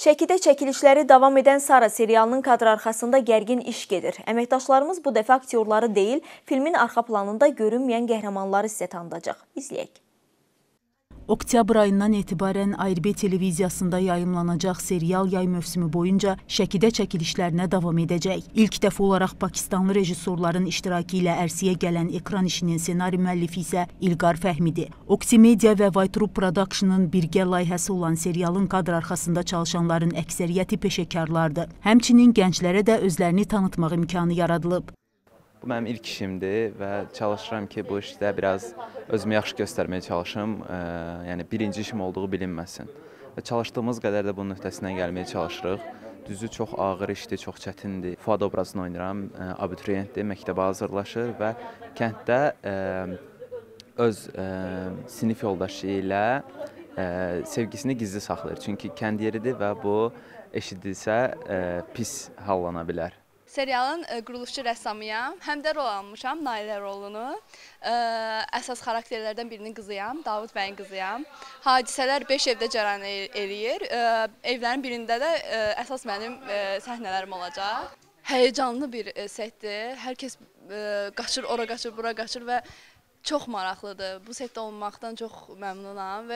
Şəkidə çəkilişləri davam edən Sara serialının kadr arxasında gərgin iş gedir. Əməkdaşlarımız bu dəfə aktyorları deyil, filmin arxa planında görünməyən qəhrəmanları sizə tanıdacaq. İzləyək. Oktyabr ayından etibarən ARB televiziyasında yayımlanacaq serial yay mövsümü boyunca Şəkidə çəkilişlərinə davam edəcək. İlk dəfə olaraq Pakistanlı rejissorların iştirakı ilə ərsəyə gələn ekran işinin ssenari müəllifi isə İlqar Fəhmidir. Oxymedia və White Production'ın birgə layihəsi olan serialın kadr arxasında çalışanların əksəriyyəti peşəkarlardır. Həmçinin gənclərə də özlərini tanıtmaq imkanı yaradılıb. Bu mənim ilk işimdir və çalışıram ki, bu işdə biraz özümü yaxşı göstərməyə çalışım, yəni birinci işim olduğu bilinməsin. Və çalışdığımız qədər də bunun öhdəsindən gəlməyə çalışırıq. Düzü çox ağır işdir, çox çətindir. Fuad obrazını oynayıram, abituriyentdir, məktəbə hazırlaşır və kənddə öz sinif yoldaşı ilə sevgisini gizli saxlayır. Çünki kənd yeridir və bu eşidilsə pis hallana bilər. Serialın quruluşçu rəssamıyam, həm də rol almışam, Nailə rolunu. Əsas xarakterlərdən birinin qızıyam, Davud bəyin qızıyam. Hadisələr 5 evdə cərəyan eləyir. Evlərin birində də əsas mənim səhnələrim olacaq. Həyəcanlı bir setdir. Hər kəs qaçır, ora qaçır, bura qaçır və çox maraqlıdır. Bu setdə olmaqdan çox məmnunam və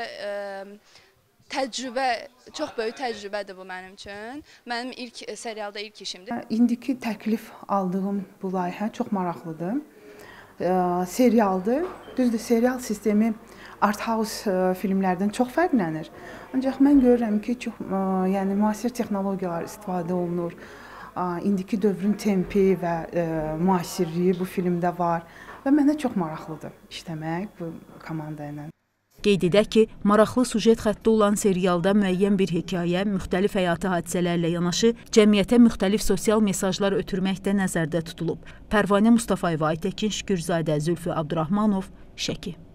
çox böyük təcrübədir bu mənim üçün. Mənim ilk serialda ilk işimdir. İndiki təklif aldığım bu layihə çox maraqlıdır. Serialdır. Düzdür, serial sistemi art house filmlərdən çox fərqlənir. Ancaq mən görürəm ki, çox müasir texnologiyalar istifadə olunur. İndiki dövrün tempi və müasirliyi bu filmdə var və mənə çox maraqlıdır işləmək bu komanda ilə. Qeyd edək ki, maraqlı sujet xətti olan serialda müəyyən bir hekayə, müxtəlif həyati hadisələrlə yanaşı, cəmiyyətə müxtəlif sosial mesajlar ötürmək də nəzərdə tutulub. Pərvanə Mustafayeva, Aytəkin Şükürzadə, Zülfü Abdurrahmanov, Şəki.